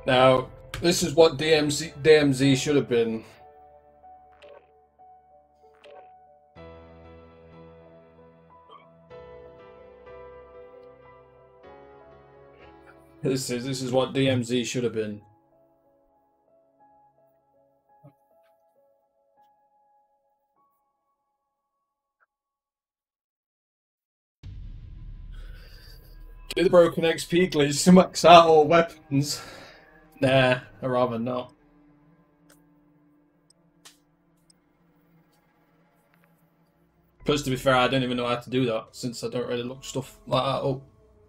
Now, this is what DMZ should have been. This is what DMZ should have been. Do the broken XP glitch to max out all weapons. Nah, I'd rather not. Plus, to be fair, I don't even know how to do that since I don't really look stuff like that up.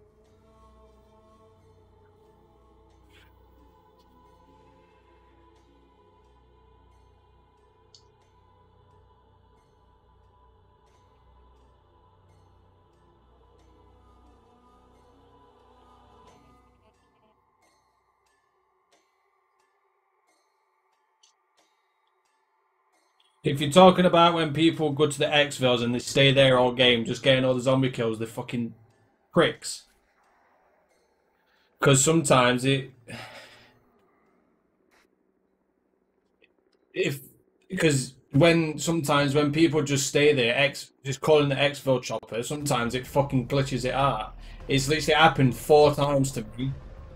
If you're talking about when people go to the Xvilles and they stay there all game just getting all the zombie kills, they're fucking pricks. Because sometimes if because sometimes when people just stay there, just calling the Xville chopper, sometimes it fucking glitches it out. It's literally happened 4 times to me.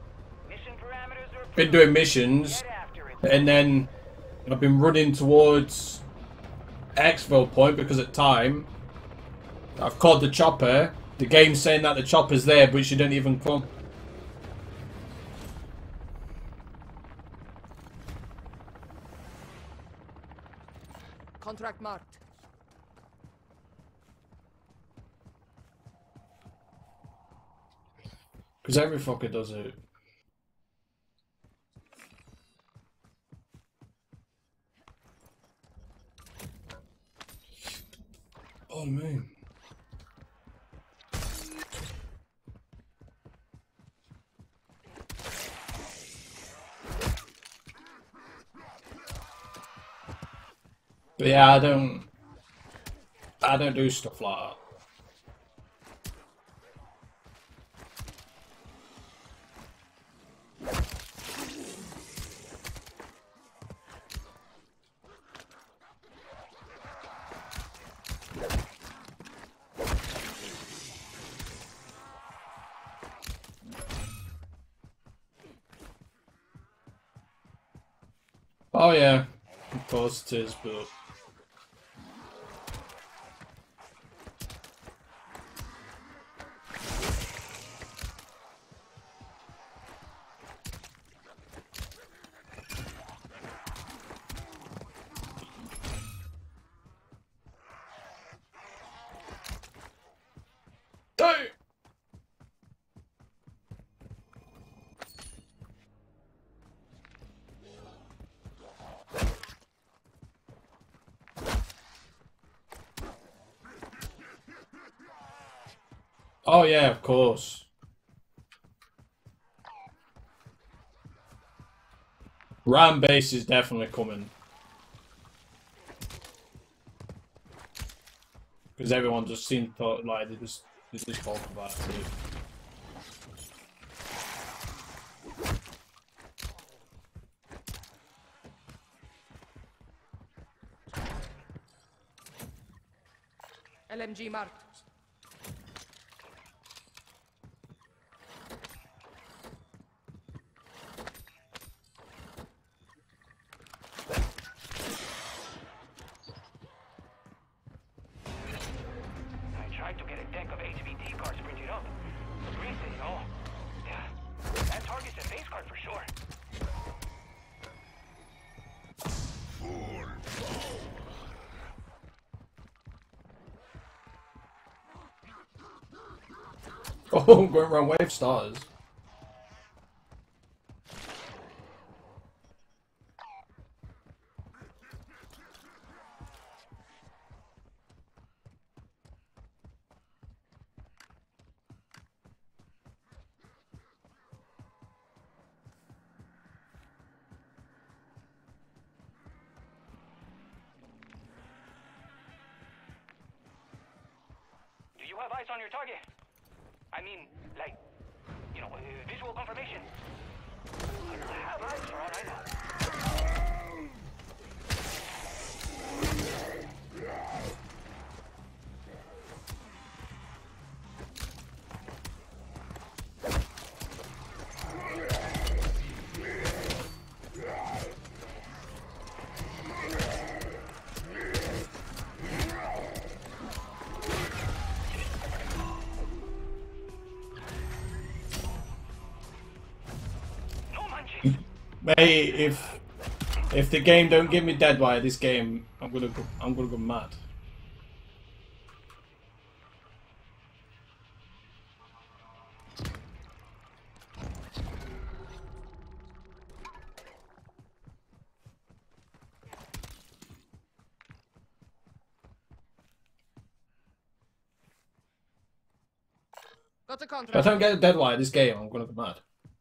Been doing missions, and then I've been running towards Xville point because at time I've called the chopper. The game's saying that the chopper's there, but she didn't even come. Contract marked. Because every fucker does it. Oh man. But yeah, I don't do stuff like that. Oh yeah, of course it is, but don't. Oh yeah, of course. Ram base is definitely coming. Because everyone just seemed like they just talk about it. LMG marked. I tried to get a deck of HVT cards printed up. Agreed they know. Yeah, that target's a base card for sure. Oh, I'm going around wave stars. Do you have eyes on your target? I mean, like, visual confirmation. have eyes for all I know. Mate, if the game don't give me dead wire this game, I'm gonna go mad. Got a If I contract. don't get a dead wire this game, I'm gonna go mad.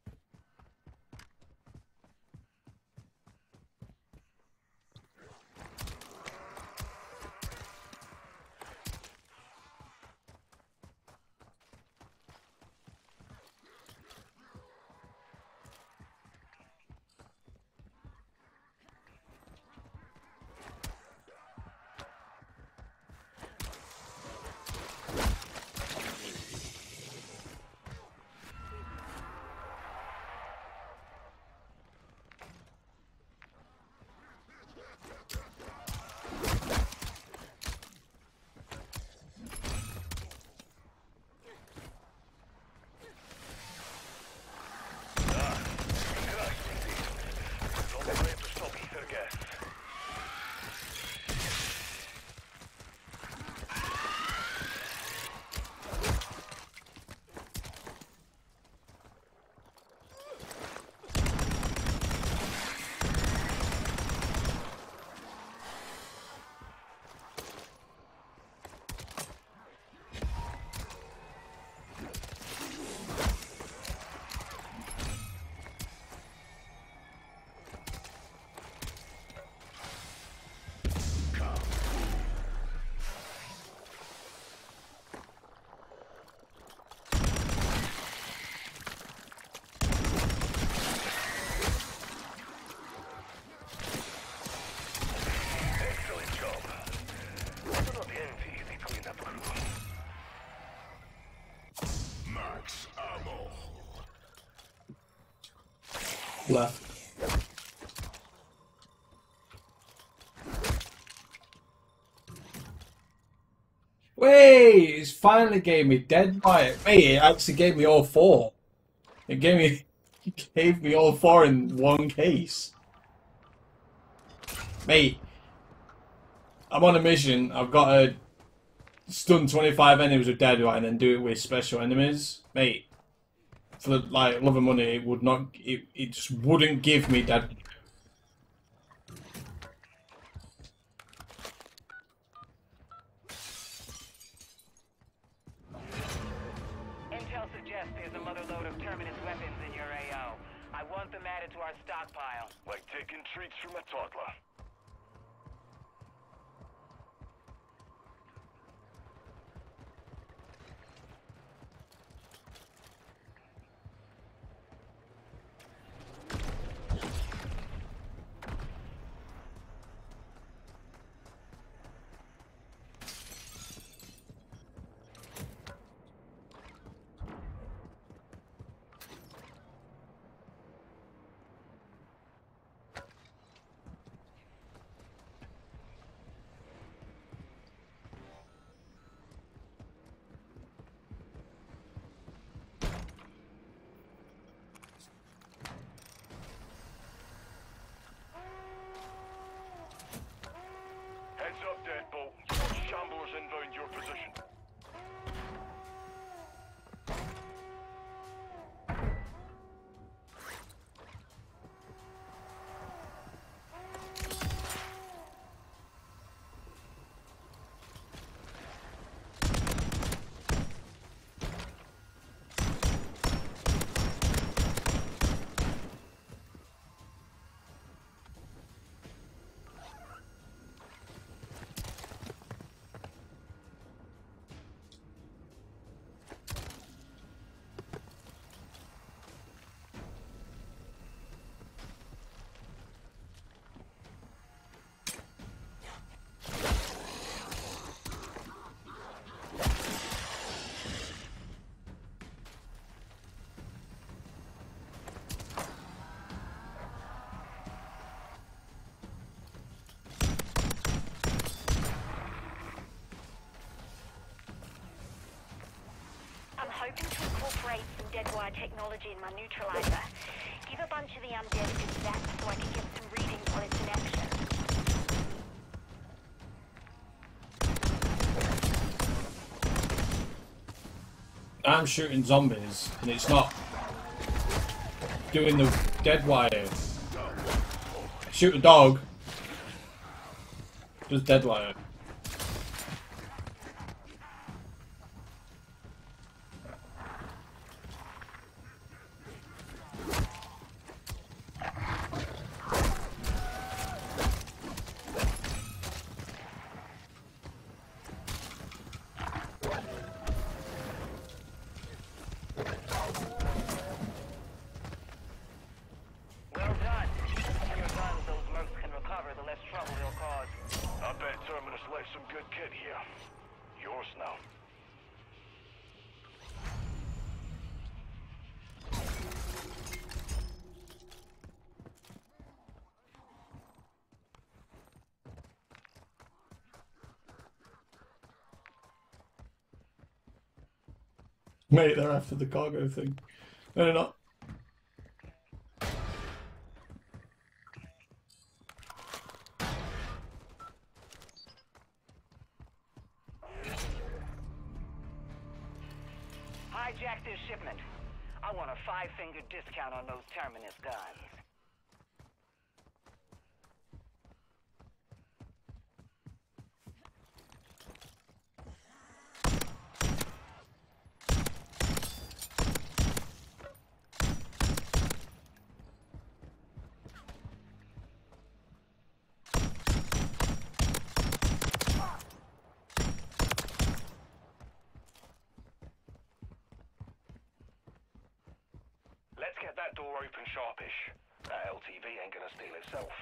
Left. Wait, it's finally gave me dead wire. Mate, it actually gave me all four. It gave me all four in one case. Mate, I'm on a mission. I've got to stun 25 enemies with dead wire and then do it with special enemies. Mate, for the like love of money, it would not. It just wouldn't give me dead. Intel suggests there's a mother load of terminus weapons in your AO. I want them added to our stockpile. Like taking treats from a toddler. hoping to incorporate some dead wire technology in my neutralizer. Give a bunch of the undead a good zap so I can get some readings while it's in action. I'm shooting zombies, and it's not doing the dead wire. Shoot a dog. Just dead wire. Some good kid here. Yours now. Mate, they're after the cargo thing. No, they're not. Hijack this shipment. I want a 5-finger discount on those Terminus guns. Let's get that door open sharpish. That LTV ain't gonna steal itself.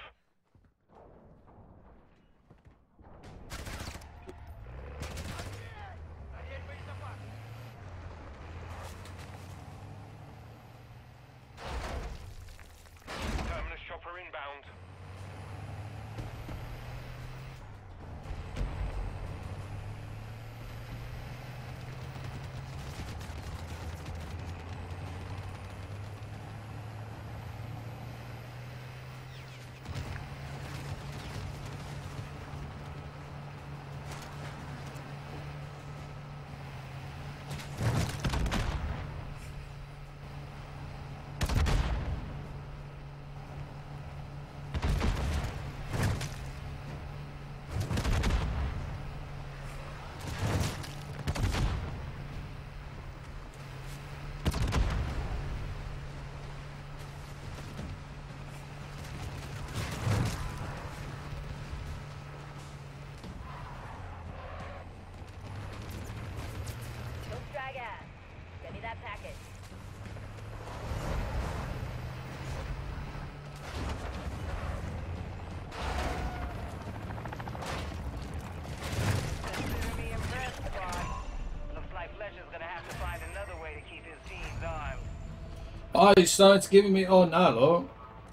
Terminus chopper inbound. Send me that package. Consider me impressed, Squad. Looks like Fletcher's gonna have to find another way to keep his teams armed. Oh, he started giving me. Oh, now look.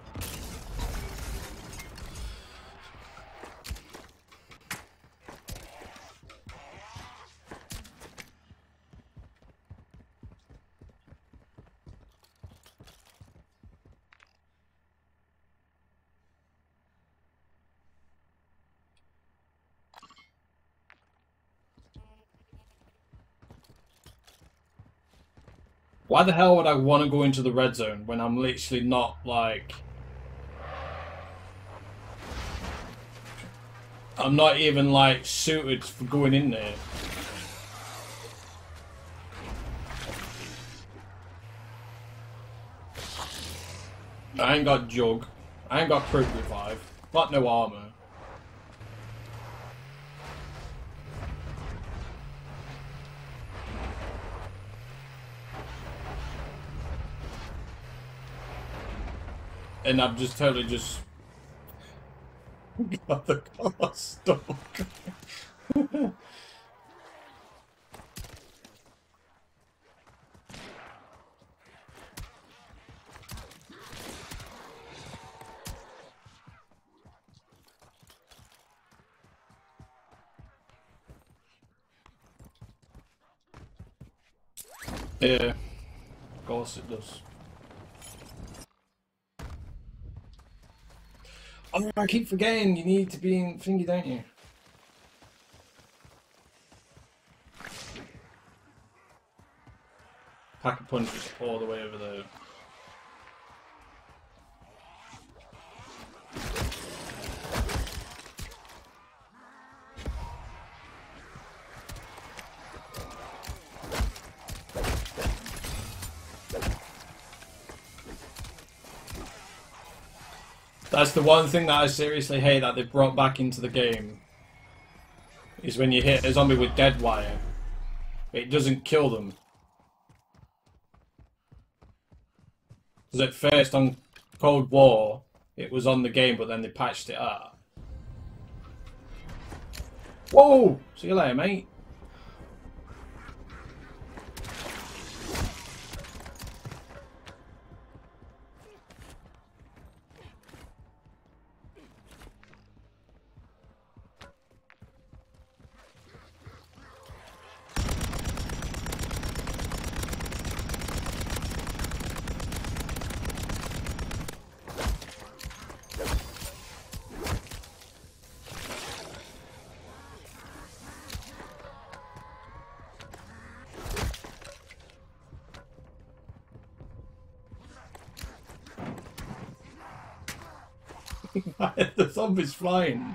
Why the hell would I want to go into the red zone when I'm literally not, like... I'm not even, like, suited for going in there. I ain't got jug. I ain't got quick revive. Got no armor. And I'm just totally just got the car stuck. Yeah, of course it does. Oh, I keep forgetting you need to be in thingy, don't you? Pack a punch is all the way over there. That's the one thing that I seriously hate that they've brought back into the game. Is when you hit a zombie with dead wire, it doesn't kill them. Because at first on Cold War, it was on the game, but then they patched it up. Whoa! See you later, mate. The zombie's flying.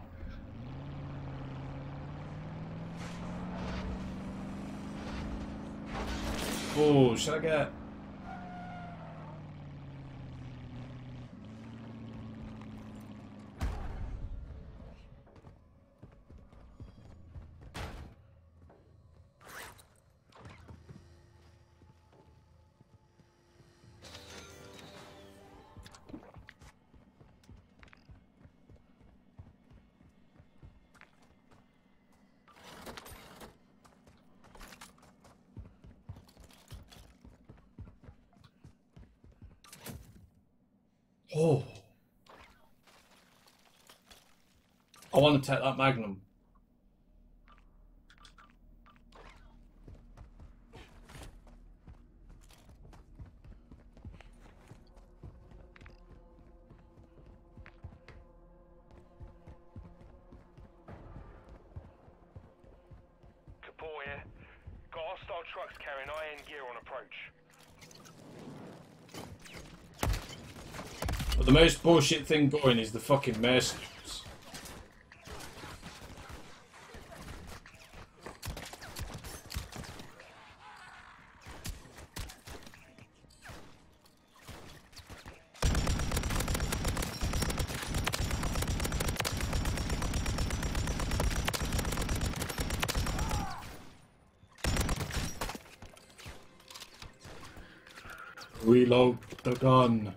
Oh, should I get... Oh. I want to take that Magnum. Kapoor here. Got hostile trucks carrying iron gear on approach. But the most bullshit thing going is the fucking mercenaries. Reload the gun.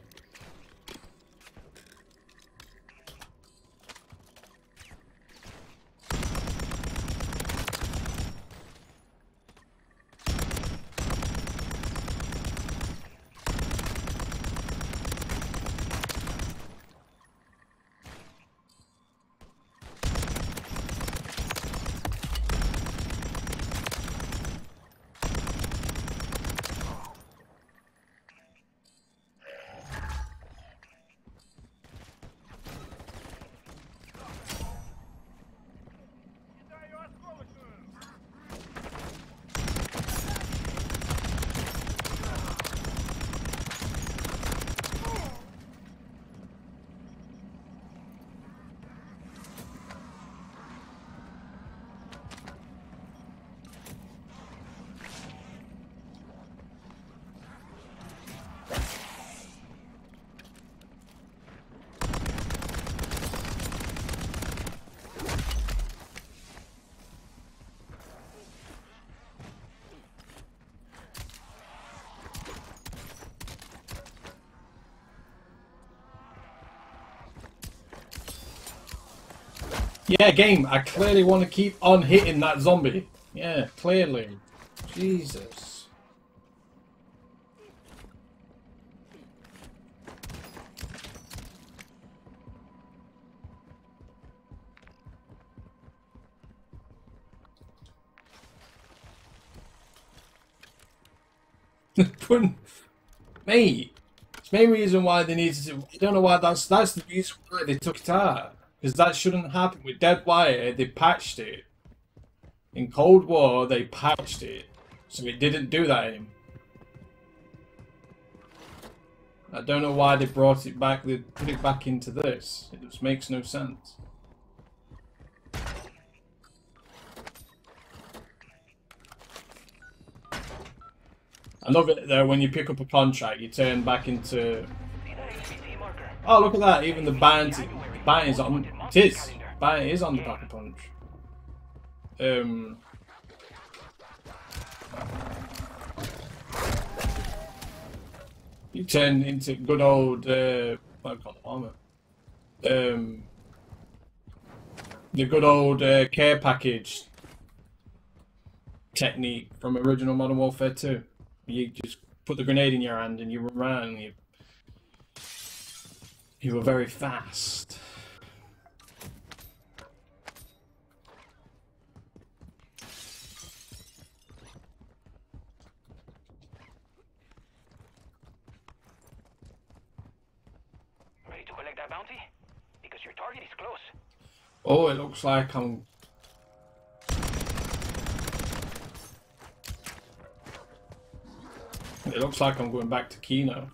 Yeah, game. I clearly want to keep on hitting that zombie. Yeah, clearly. Jesus. Putting, mate, it's the main reason why they needed to. I don't know why that's the reason why they took it out. Because that shouldn't happen. With Dead Wire, they patched it. In Cold War, they patched it. So it didn't do that anymore. I don't know why they brought it back, they put it back into this. It just makes no sense. I love it though, when you pick up a contract, you turn back into... Oh, look at that, even the band is on... It is! Band is on the Pack a Punch. You turn into good old, what do I call it, armor? The good old care package technique from original Modern Warfare 2. You just put the grenade in your hand and you run around and you were very fast. Ready to collect that bounty? Because your target is close. Oh, it looks like I'm... It looks like I'm going back to Kino.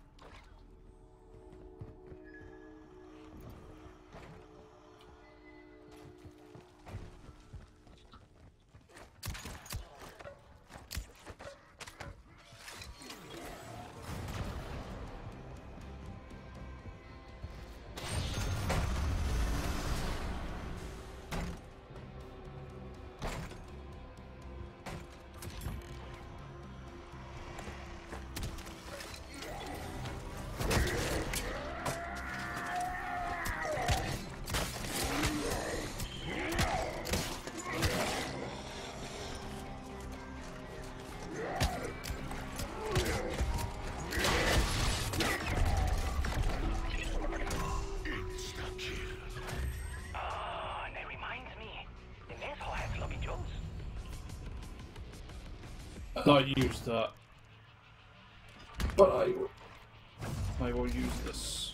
Not use that, but I will use this.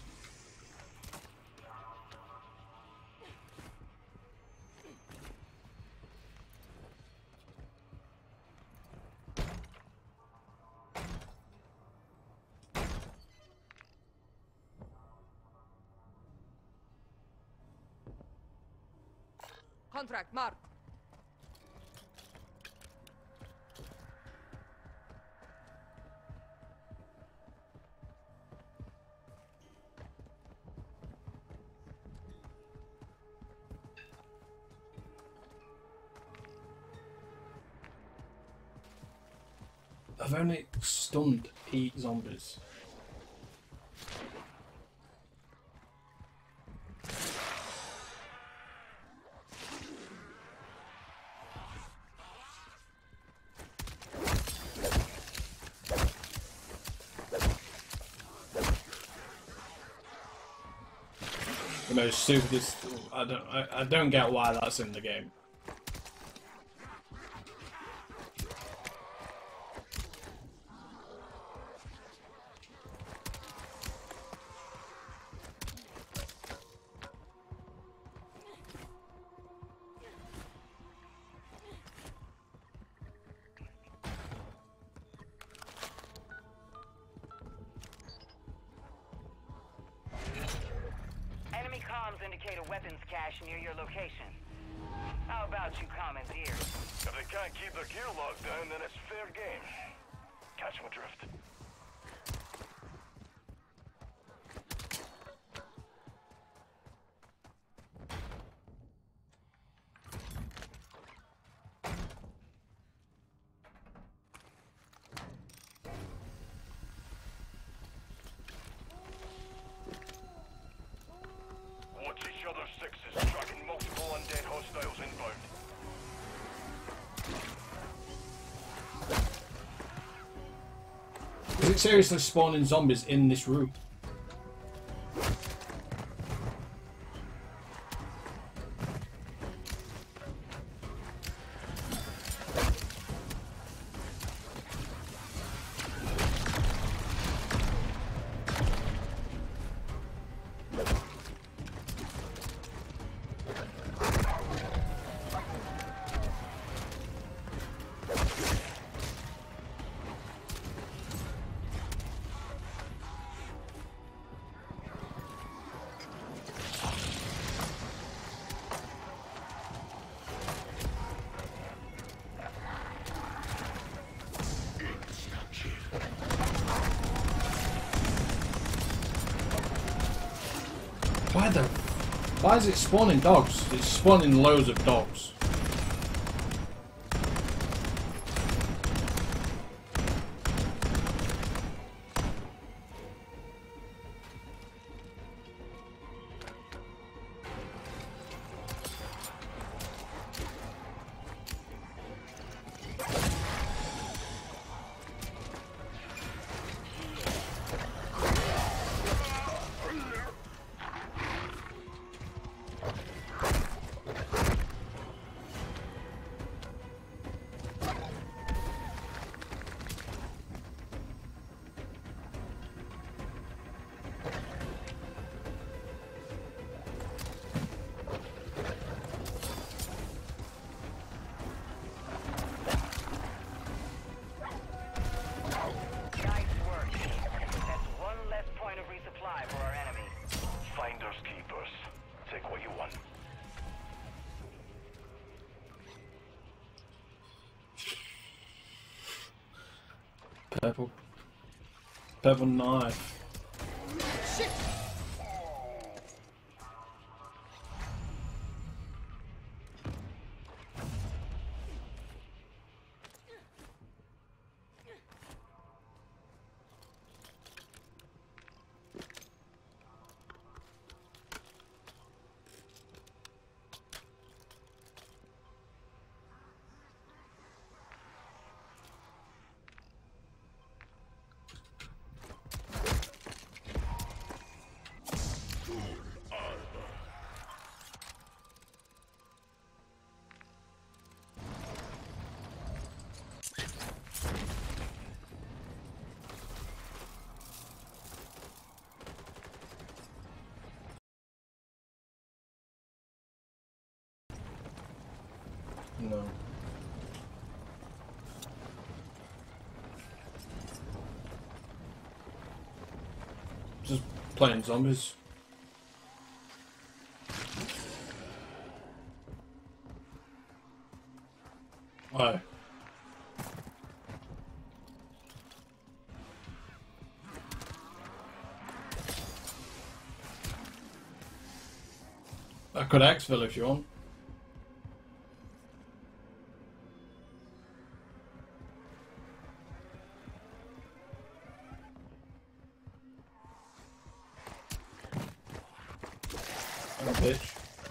Contract marked. I've only stunned 8 zombies. The most stupidest. I don't get why that's in the game. Indicate a weapons cache near your location. How about you commandeer? If they can't keep their gear locked down, then it's fair game. Catch them adrift. Watch each other's sixes, tracking multiple undead hostiles inbound. Is it seriously spawning zombies in this room? Why is it spawning dogs? It's spawning loads of dogs. Purple knife. No. Just playing zombies. Why? I could exfil if you want. Bitch.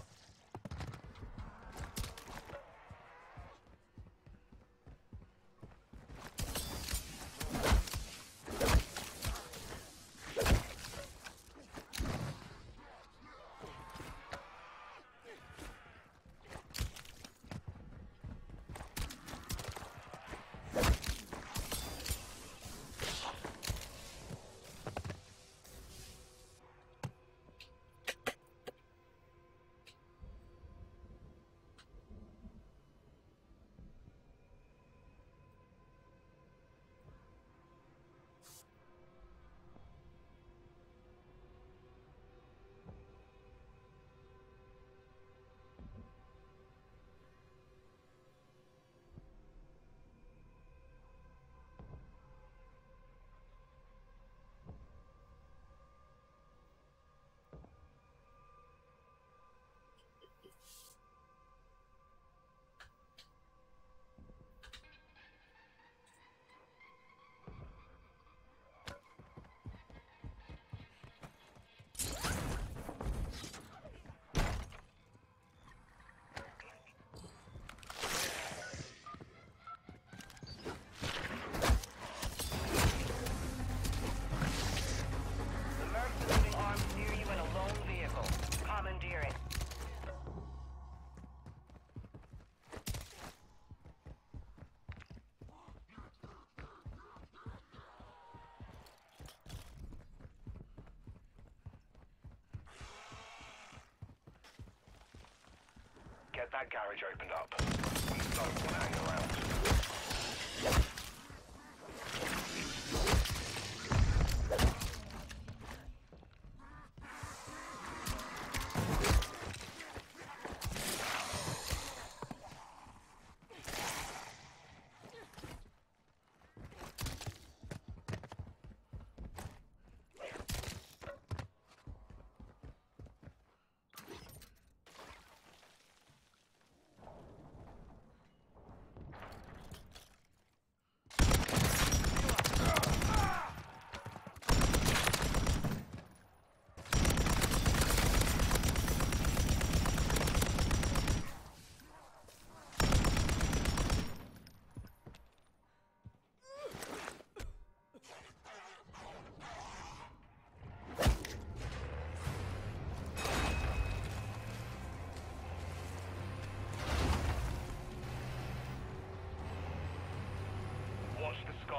Get that garage opened up. We don't want to hang around.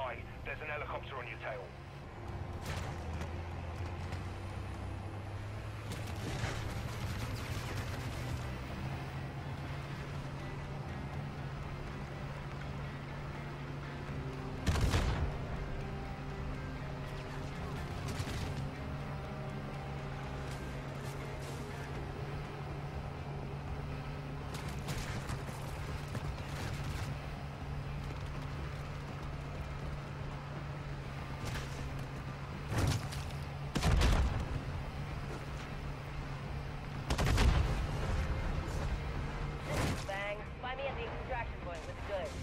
eye. There's an helicopter on your tail. Find me at the extraction point with the goods.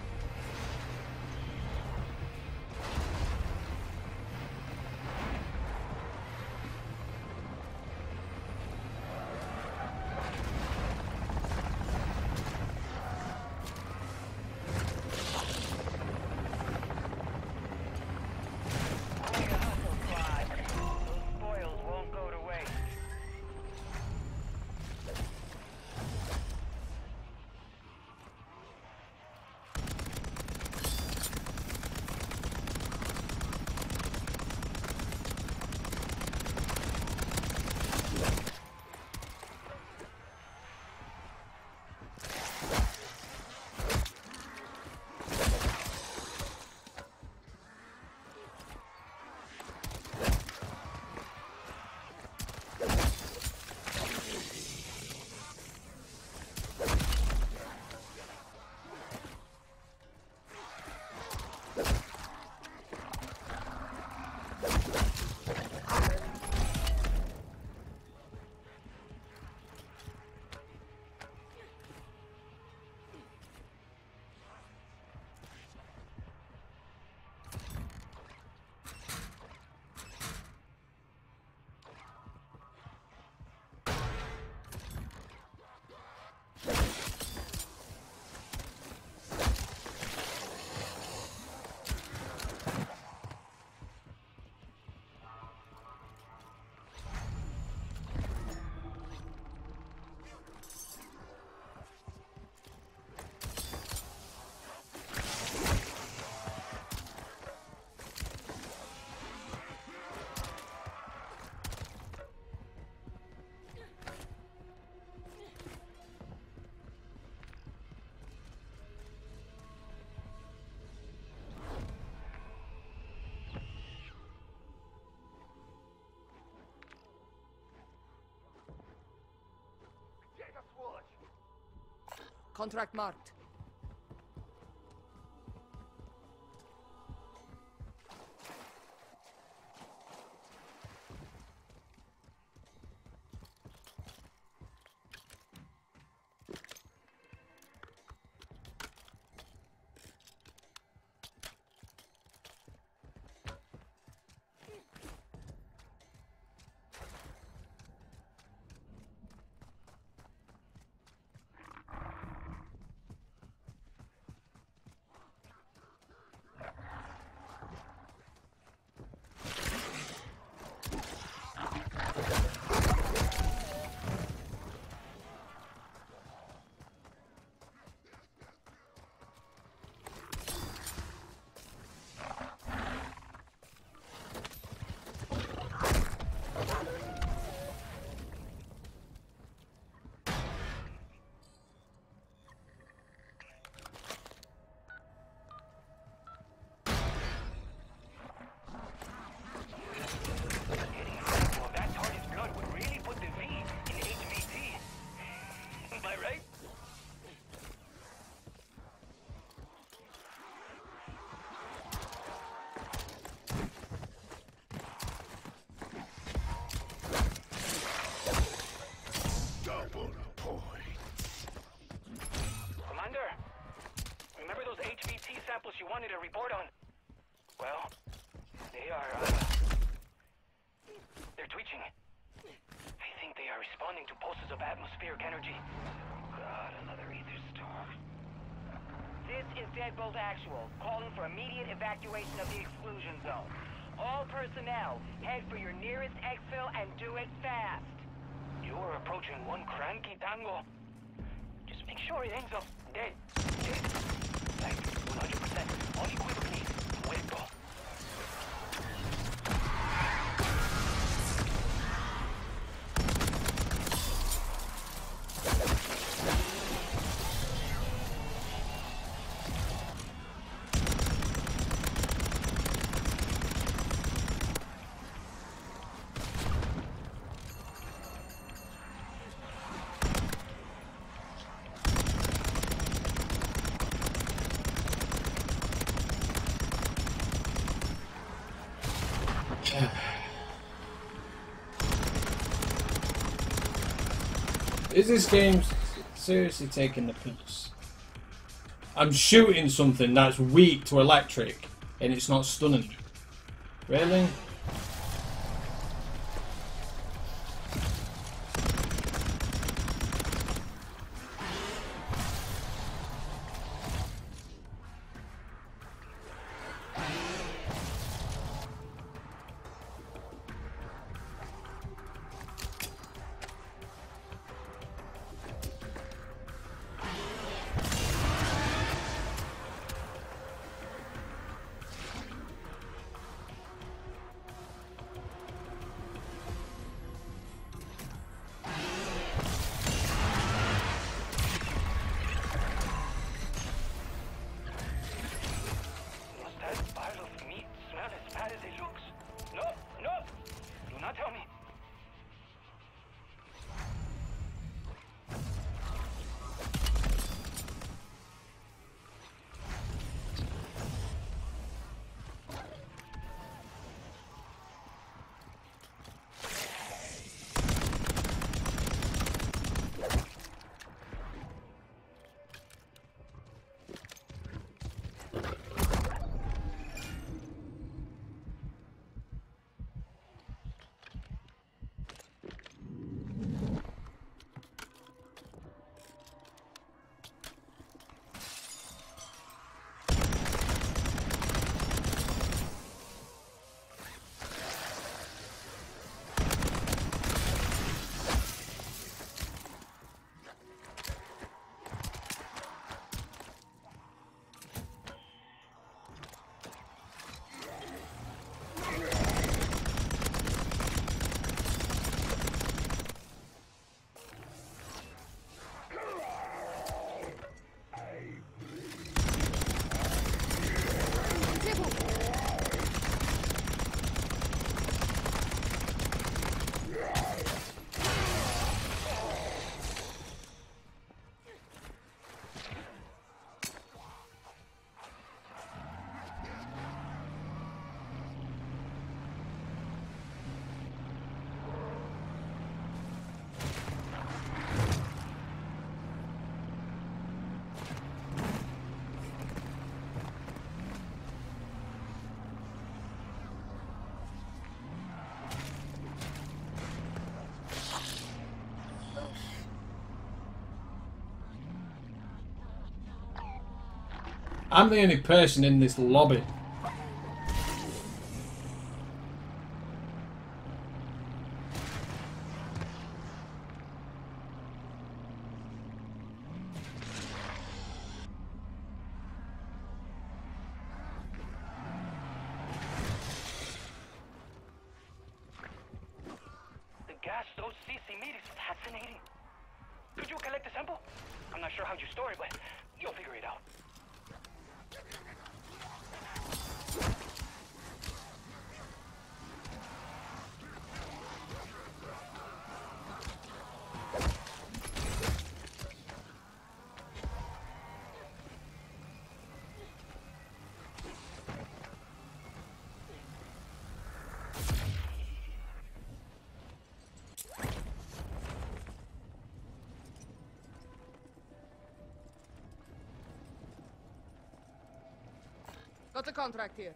Contract marked. samples you wanted to report on. Well, they are, they're twitching. I think they are responding to pulses of atmospheric energy. God, another ether storm. This is Deadbolt Actual, calling for immediate evacuation of the exclusion zone. All personnel, head for your nearest exfil and do it fast. You're approaching one cranky tango. Just make sure it ends up dead. Dead. Like, 100%. Unequivocally. Well Is this game seriously taking the piss? I'm shooting something that's weak to electric and it's not stunning me. Really? Does that pile of meat smell as bad as it looks? No, no! Do not tell me. I'm the only person in this lobby. The gas those CC made is fascinating. Could you collect the sample? I'm not sure how you store it, but you'll figure it out. Got the contract here.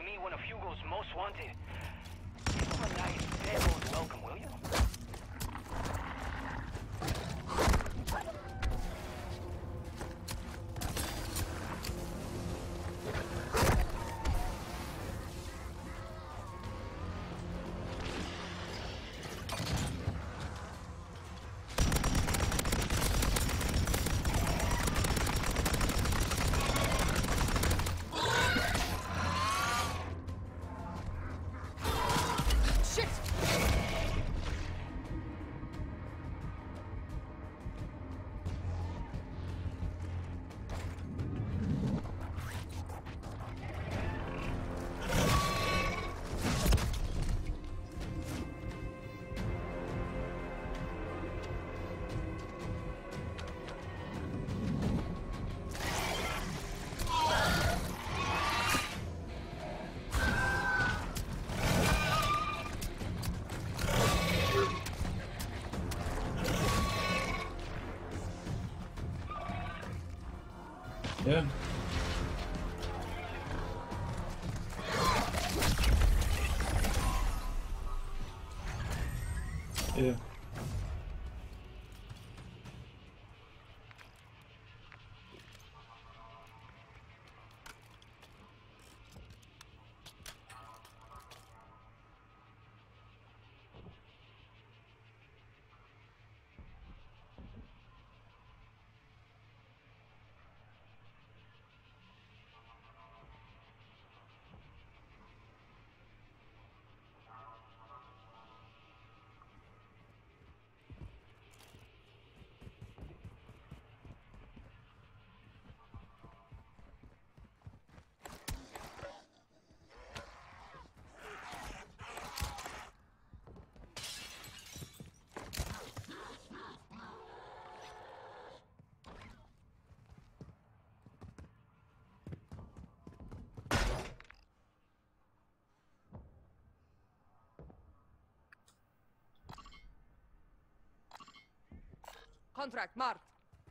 to me one of Hugo's most wanted. Give him a nice deadbolt welcome, will you? Yeah. Yeah. Contract marked.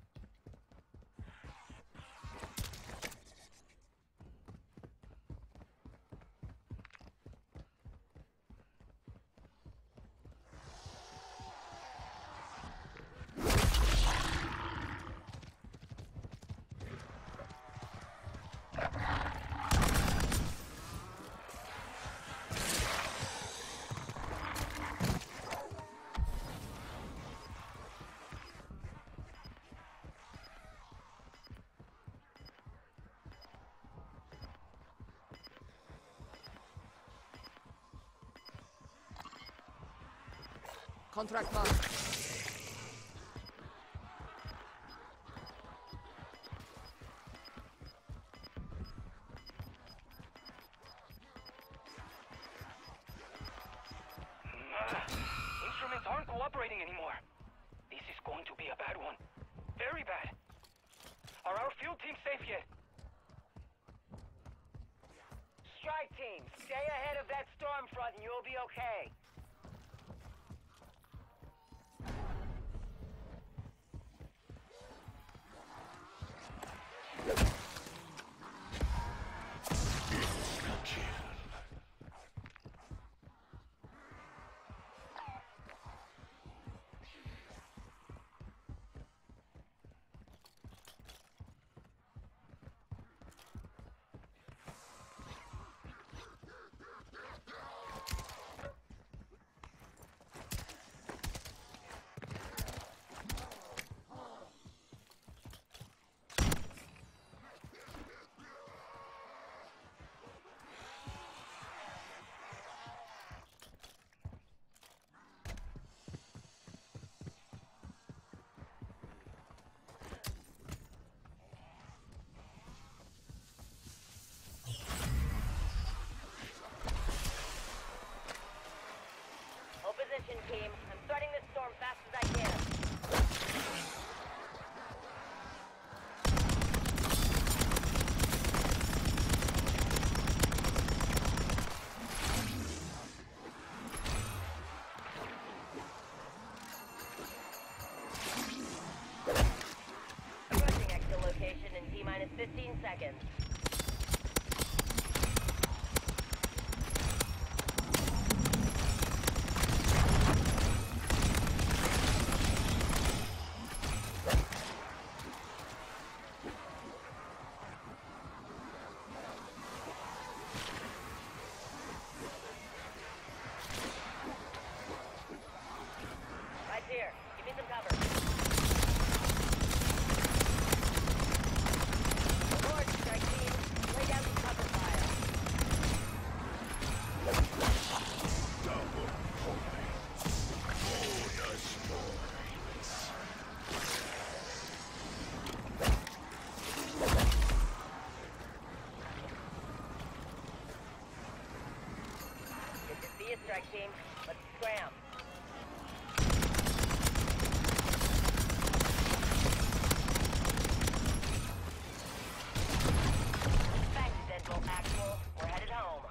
Contract marked. Instruments aren't cooperating anymore. This is going to be a bad one. Very bad. Are our field teams safe yet? Strike team, stay ahead of that storm front and you'll be okay. Team, I'm starting this storm fast as I can. Approaching exfil location in T-minus 15 seconds. team. Let's scram. Thanks, Deadbolt Actual. We're headed home.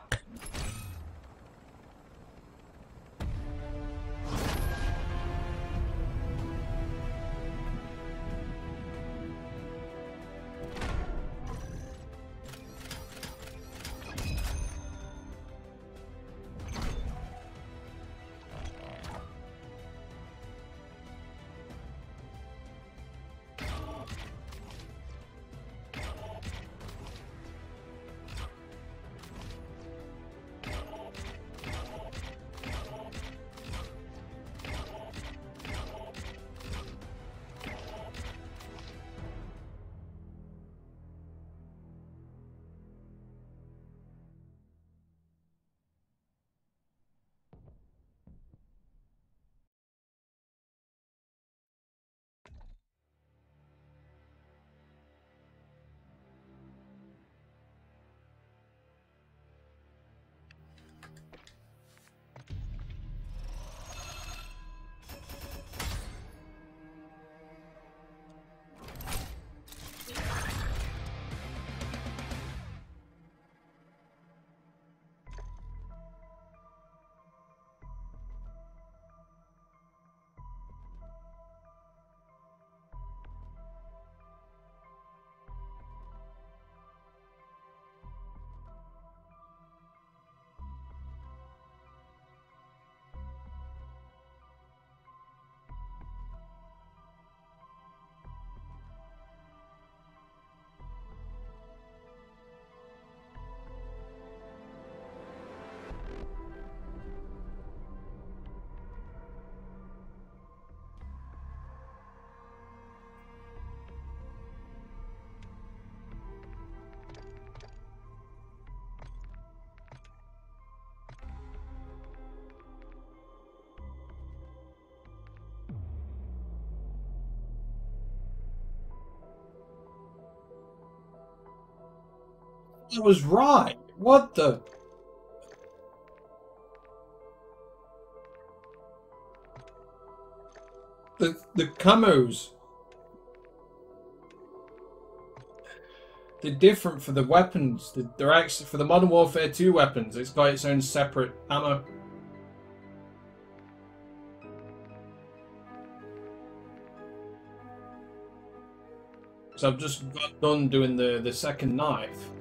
I was right. What the? The camos. They're different for the weapons. They're actually for the Modern Warfare 2 weapons. It's got its own separate ammo. So I've just got done doing the second knife.